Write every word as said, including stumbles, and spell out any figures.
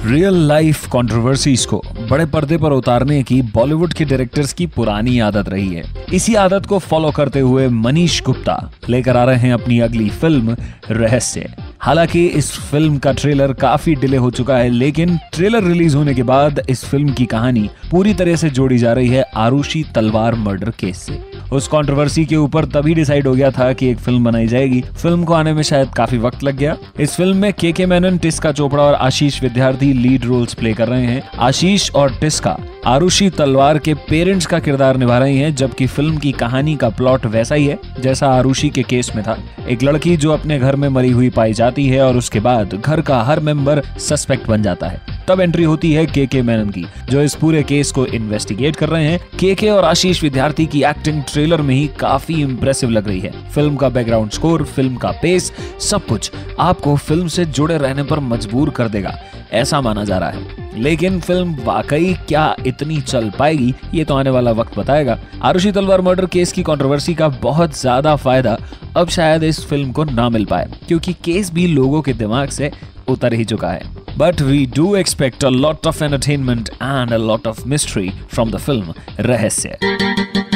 Real life controversies को बड़े पर्दे पर उतारने की बॉलीवुड के डायरेक्टर्स की पुरानी आदत रही है। इसी आदत को फॉलो करते हुए मनीष गुप्ता लेकर आ रहे हैं अपनी अगली फिल्म रहस्य। हालांकि इस फिल्म का ट्रेलर काफी डिले हो चुका है, लेकिन ट्रेलर रिलीज होने के बाद इस फिल्म की कहानी पूरी तरह से जोड़ी जा रही है आरुषि तलवार मर्डर केस से। उस कंट्रोवर्सी के ऊपर तभी डिसाइड हो गया था कि एक फिल्म बनाई जाएगी। फिल्म को आने में शायद काफी वक्त लग गया। इस फिल्म में के के मेनन, टिस्का चोपड़ा और आशीष विद्यार्थी लीड रोल्स प्ले कर रहे हैं। आशीष और टिस्का आरुषि तलवार के पेरेंट्स का किरदार निभा रही हैं, जबकि फिल्म की कहानी का प्लॉट वैसा ही है जैसा आरुषि के केस में था। एक लड़की जो अपने घर में मरी हुई पाई जाती है और उसके बाद घर का हर मेंबर सस्पेक्ट बन जाता है। तब एंट्री होती है के के मेनन की, जो इस पूरे केस को इन्वेस्टिगेट कर रहे हैं। के के और आशीष विद्यार्थी की एक्टिंग ट्रेलर में ही काफी इंप्रेसिव लग रही है। फिल्म का बैकग्राउंड स्कोर, फिल्म का पेस, सब कुछ आपको फिल्म से जुड़े रहने पर मजबूर कर देगा, ऐसा माना जा रहा है। लेकिन फिल्म वाकई क्या इतनी चल पाएगी, ये तो आने वाला वक्त बताएगा। आरुषि तलवार मर्डर केस की कंट्रोवर्सी का बहुत ज्यादा फायदा अब शायद इस फिल्म को ना मिल पाए, क्योंकि केस भी लोगों के दिमाग से उतर ही चुका है। But we do expect a lot of entertainment and a lot of mystery from the film रहस्य।